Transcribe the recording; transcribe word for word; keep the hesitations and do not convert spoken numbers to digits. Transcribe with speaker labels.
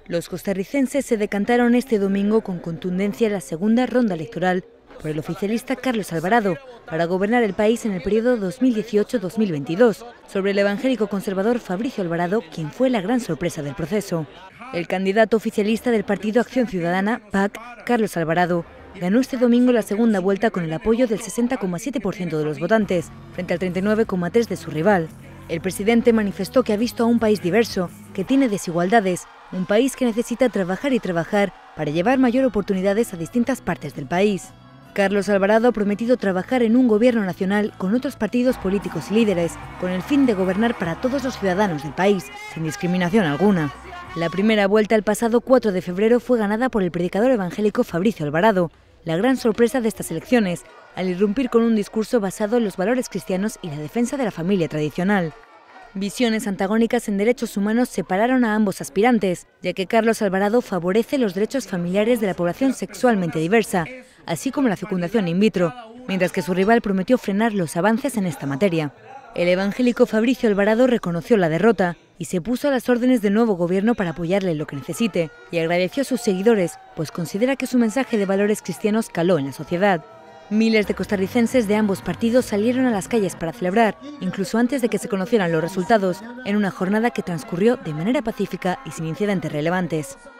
Speaker 1: Los costarricenses se decantaron este domingo con contundencia en la segunda ronda electoral por el oficialista Carlos Alvarado para gobernar el país en el periodo dos mil dieciocho a dos mil veintidós, sobre el evangélico conservador Fabricio Alvarado, quien fue la gran sorpresa del proceso. El candidato oficialista del partido Acción Ciudadana, P A C, Carlos Alvarado, ganó este domingo la segunda vuelta con el apoyo del sesenta coma siete por ciento de los votantes, frente al treinta y nueve coma tres por ciento de su rival. El presidente manifestó que ha visto a un país diverso, que tiene desigualdades, un país que necesita trabajar y trabajar para llevar mayor oportunidades a distintas partes del país. Carlos Alvarado ha prometido trabajar en un gobierno nacional con otros partidos políticos y líderes, con el fin de gobernar para todos los ciudadanos del país, sin discriminación alguna. La primera vuelta el pasado cuatro de febrero fue ganada por el predicador evangélico Fabricio Alvarado, la gran sorpresa de estas elecciones, al irrumpir con un discurso basado en los valores cristianos y la defensa de la familia tradicional. Visiones antagónicas en derechos humanos separaron a ambos aspirantes, ya que Carlos Alvarado favorece los derechos familiares de la población sexualmente diversa, así como la fecundación in vitro, mientras que su rival prometió frenar los avances en esta materia. El evangélico Fabricio Alvarado reconoció la derrota y se puso a las órdenes del nuevo gobierno para apoyarle en lo que necesite, y agradeció a sus seguidores, pues considera que su mensaje de valores cristianos caló en la sociedad. Miles de costarricenses de ambos partidos salieron a las calles para celebrar, incluso antes de que se conocieran los resultados, en una jornada que transcurrió de manera pacífica y sin incidentes relevantes.